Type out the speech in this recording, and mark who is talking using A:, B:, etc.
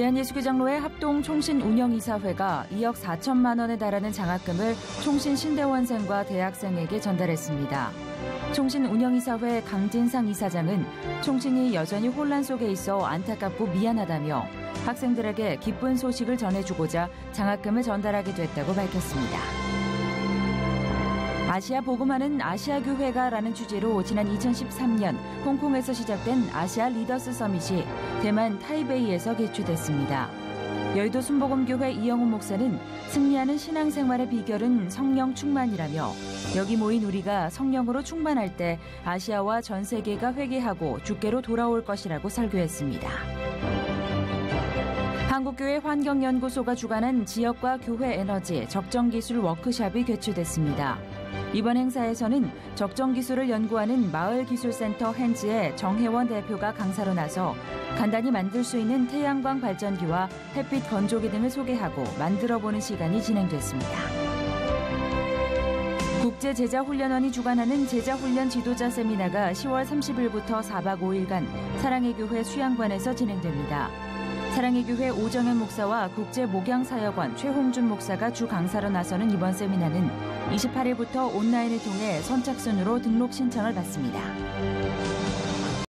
A: 대한예수교장로회 합동총신운영이사회가 2억 4천만 원에 달하는 장학금을 총신신대원생과 대학생에게 전달했습니다. 총신운영이사회 강진상 이사장은 총신이 여전히 혼란 속에 있어 안타깝고 미안하다며 학생들에게 기쁜 소식을 전해주고자 장학금을 전달하게 됐다고 밝혔습니다. 아시아 복음화는 아시아교회가라는 주제로 지난 2013년 홍콩에서 시작된 아시아 리더스 서밋이 대만 타이베이에서 개최됐습니다. 여의도 순복음교회 이영훈 목사는 승리하는 신앙생활의 비결은 성령 충만이라며 여기 모인 우리가 성령으로 충만할 때 아시아와 전 세계가 회개하고 주께로 돌아올 것이라고 설교했습니다. 한국교회 환경연구소가 주관한 지역과 교회 에너지 적정기술 워크숍이 개최됐습니다. 이번 행사에서는 적정기술을 연구하는 마을기술센터 핸즈의 정혜원 대표가 강사로 나서 간단히 만들 수 있는 태양광 발전기와 햇빛 건조기 등을 소개하고 만들어보는 시간이 진행됐습니다. 국제제자훈련원이 주관하는 제자훈련 지도자 세미나가 10월 30일부터 4박 5일간 사랑의 교회 수양관에서 진행됩니다. 사랑의 교회 오정현 목사와 국제목양사역원 최홍준 목사가 주 강사로 나서는 이번 세미나는 28일부터 온라인을 통해 선착순으로 등록 신청을 받습니다.